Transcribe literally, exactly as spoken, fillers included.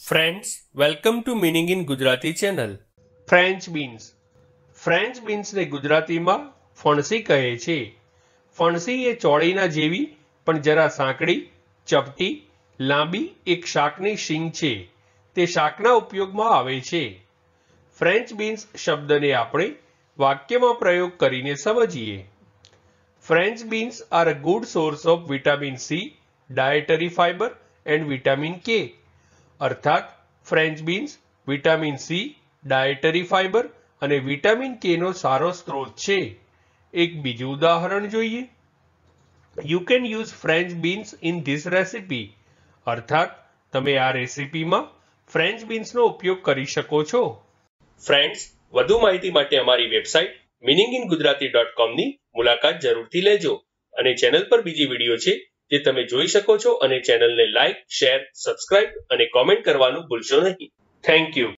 Friends, welcome to meaning in Gujarati channel. French beans. ફ્રેન્ચ બીન્સને ગુજરાતીમાં ફણસી કહે છે. ફણસી એ ચોળીના જેવી પણ જરા સાંકડી, ચપટી, લાંબી એક શાકની શીંગ છે. તે શાકના ઉપયોગમાં આવે છે. ફ્રેન્ચ બીન્સ શબ્દને આપણે વાક્યમાં પ્રયોગ કરીને સમજીએ. French beans are a good source of vitamin C, dietary fibre and vitamin K. અર્થાત French beans vitamin C, dietary fibre અને વિટામિન કે નો સારો સ્ત્રોત છે. એક બીજું ઉદાહરણ જોઈએ. You can use French beans in this recipe. અર્થાત તમે આ રેસિપીમાં ફ્રેન્ચ બીન્સનો ઉપયોગ કરી શકો છો. ફ્રેન્ડ્સ, વધુ માહિતી માટે અમારી website meaning in Gujarati dot કોમની મુલાકાત જરૂરથી લેજો. અને ચેનલ પર બીજી વિડીયો છે જે તમે જોઈ શકો છો અને ચેનલને લાઇક, શેર, સબસ્ક્રાઇબ અને કોમેન્ટ કરવાનું ભૂલશો નહીં. Thank you.